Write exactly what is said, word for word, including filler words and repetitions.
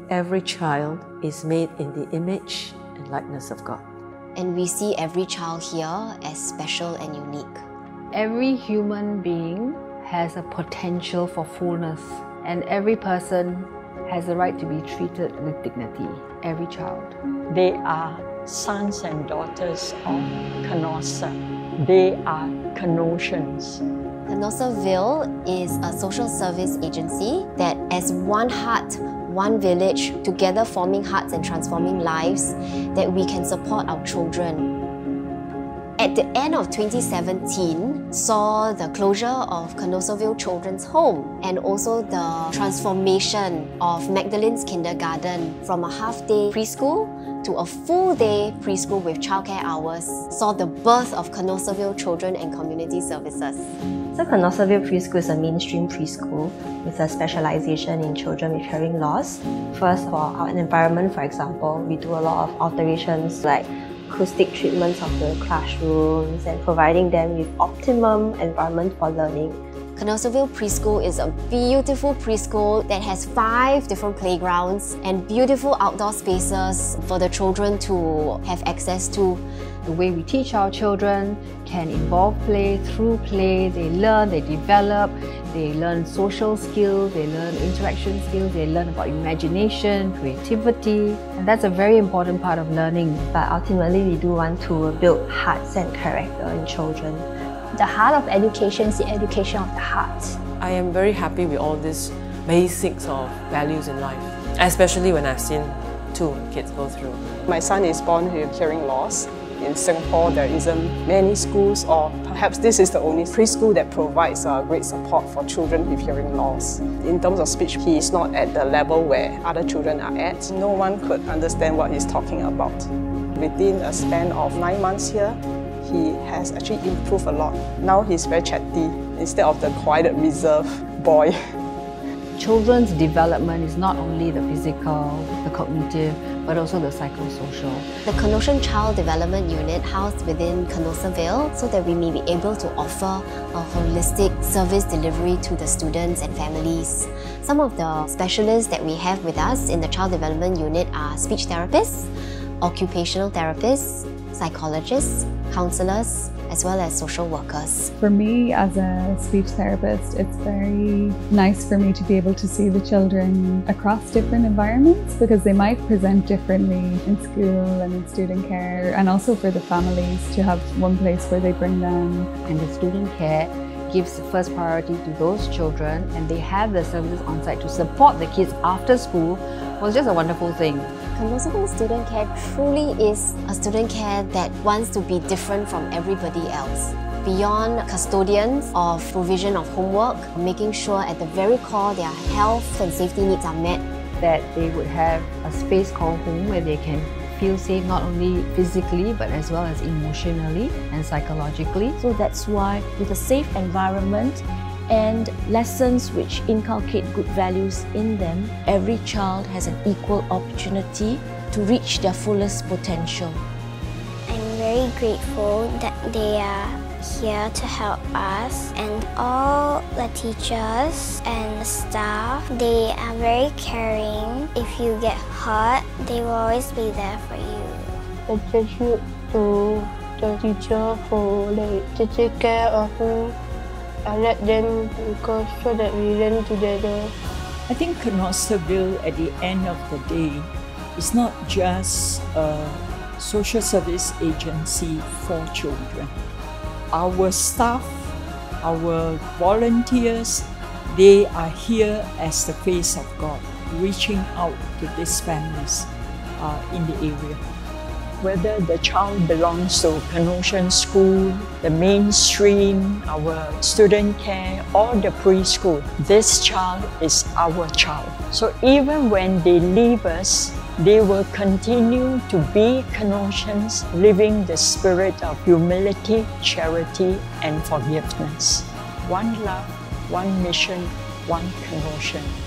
Every child is made in the image and likeness of God. And we see every child here as special and unique. Every human being has a potential for fullness, and every person has the right to be treated with dignity. Every child. They are sons and daughters of Canossaville. They are Canossians. Canossaville is a social service agency that, as one heart, one village, together forming hearts and transforming lives, that we can support our children. At the end of twenty seventeen, saw the closure of Canossaville Children's Home and also the transformation of Magdalene's Kindergarten from a half-day preschool to a full-day preschool with childcare hours, saw the birth of Canossaville Children and Community Services. So Canossaville Preschool is a mainstream preschool with a specialization in children with hearing loss. First, for our environment, for example, we do a lot of alterations like acoustic treatments of the classrooms and providing them with optimum environment for learning. Canossaville Preschool is a beautiful preschool that has five different playgrounds and beautiful outdoor spaces for the children to have access to. The way we teach our children can involve play. Through play, they learn, they develop, they learn social skills, they learn interaction skills, they learn about imagination, creativity, and that's a very important part of learning. But ultimately, we do want to build hearts and character in children. The heart of education is the education of the heart. I am very happy with all these basics of values in life, especially when I've seen two kids go through. My son is born with hearing loss. In Singapore, there isn't many schools, or perhaps this is the only preschool that provides uh, great support for children with hearing loss. In terms of speech, he is not at the level where other children are at. No one could understand what he's talking about. Within a span of nine months here, he has actually improved a lot. Now he's very chatty instead of the quiet, reserved boy. Children's development is not only the physical, the cognitive, but also the psychosocial. The Canossian Child Development Unit housed within Canossaville so that we may be able to offer a holistic service delivery to the students and families. Some of the specialists that we have with us in the Child Development Unit are speech therapists, occupational therapists, psychologists, counsellors, as well as social workers. For me as a speech therapist, it's very nice for me to be able to see the children across different environments because they might present differently in school and in student care, and also for the families to have one place where they bring them. And the student care gives first priority to those children, and they have the services on site to support the kids after school was just a wonderful thing. Canossaville Student Care truly is a student care that wants to be different from everybody else. Beyond custodians of provision of homework, making sure at the very core their health and safety needs are met. That they would have a space called home where they can feel safe not only physically but as well as emotionally and psychologically. So that's why with a safe environment and lessons which inculcate good values in them, every child has an equal opportunity to reach their fullest potential. I'm very grateful that they are here to help us, and all the teachers and the staff, they are very caring. If you get hurt, they will always be there for you. A tribute to the teacher who like to take care of me. I let them because so that we learn together. I think Canossaville at the end of the day is not just a social service agency for children. Our staff, our volunteers, they are here as the face of God, reaching out to these families uh, in the area. Whether the child belongs to Canossian school, the mainstream, our student care, or the preschool, this child is our child. So even when they leave us, they will continue to be Canossians, living the spirit of humility, charity, and forgiveness. One love, one mission, one Canossian.